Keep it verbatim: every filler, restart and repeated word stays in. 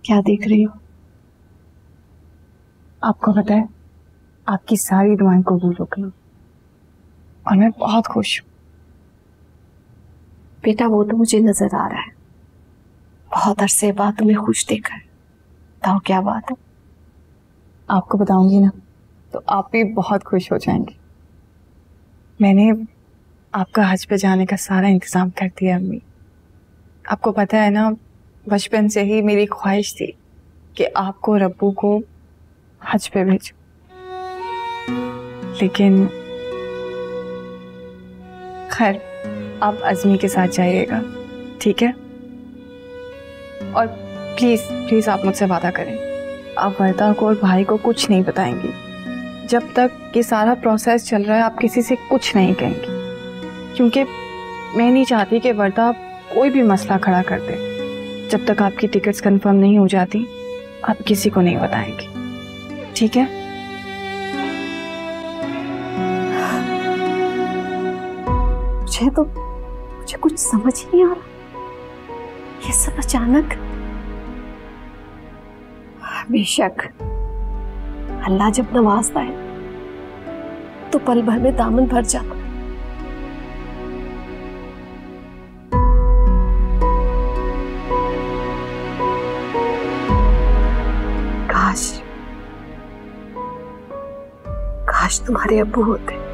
क्या देख रही हो? आपको पता है, आपकी सारी दुआएं कबूल हो गई और मैं बहुत खुश हूँ। बेटा वो तो मुझे नजर आ रहा है, बहुत अरसे बाद तुम्हें खुश देखा। बताओ क्या बात है? आपको बताऊंगी ना तो आप भी बहुत खुश हो जाएंगे। मैंने आपका हज पे जाने का सारा इंतजाम कर दिया अम्मी। आपको पता है ना, बचपन से ही मेरी ख्वाहिश थी कि आपको और अब्बू को हज पे भेजो, लेकिन खैर आप अज़मी के साथ जाइएगा, ठीक है? और प्लीज प्लीज आप मुझसे वादा करें, आप वर्दा को और भाई को कुछ नहीं बताएंगी। जब तक ये सारा प्रोसेस चल रहा है आप किसी से कुछ नहीं कहेंगी, क्योंकि मैं नहीं चाहती कि वर्दा कोई भी मसला खड़ा कर दे। जब तक आपकी टिकट्स कंफर्म नहीं हो जाती आप किसी को नहीं बताएंगी, ठीक है? मुझे तो मुझे कुछ समझ ही नहीं आ रहा, ये सब अचानक। बेशक अल्लाह जब नवाजता है तो पल भर में दामन भर जाता है। काश काश तुम्हारे अब्बू होते।